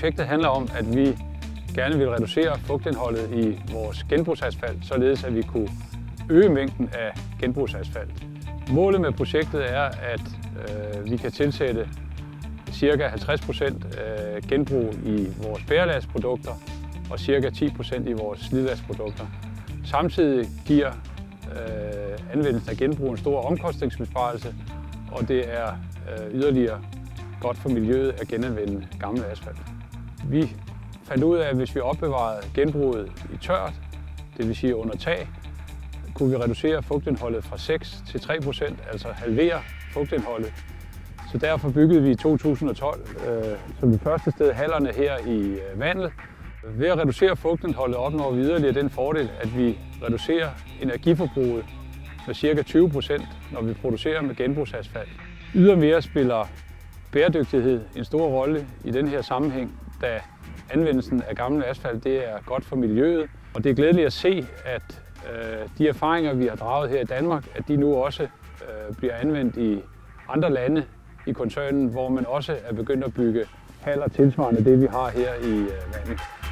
Projektet handler om, at vi gerne vil reducere fugtindholdet i vores genbrugsasfalt, således at vi kunne øge mængden af genbrugsasfalt. Målet med projektet er, at vi kan tilsætte ca. 50% genbrug i vores bærelastprodukter og ca. 10% i vores slidlastprodukter. Samtidig giver anvendelsen af genbrug en stor omkostningsbesparelse, og det er yderligere godt for miljøet at genanvende gammel asfalt. Vi fandt ud af, at hvis vi opbevarede genbruget i tørt, det vil sige under tag, kunne vi reducere fugtindholdet fra 6 til 3%, altså halvere fugtindholdet. Så derfor byggede vi i 2012 som det første sted hallerne her i Vandel. Ved at reducere fugtindholdet opnår vi yderligere den fordel, at vi reducerer energiforbruget med ca. 20%, når vi producerer med genbrugsasfalt. Ydermere spiller bæredygtighed en stor rolle i den her sammenhæng, da anvendelsen af gammel asfalt det er godt for miljøet. Og det er glædeligt at se, at de erfaringer, vi har draget her i Danmark, at de nu også bliver anvendt i andre lande i koncernen, hvor man også er begyndt at bygge haller tilsvarende det, vi har her i Vandel.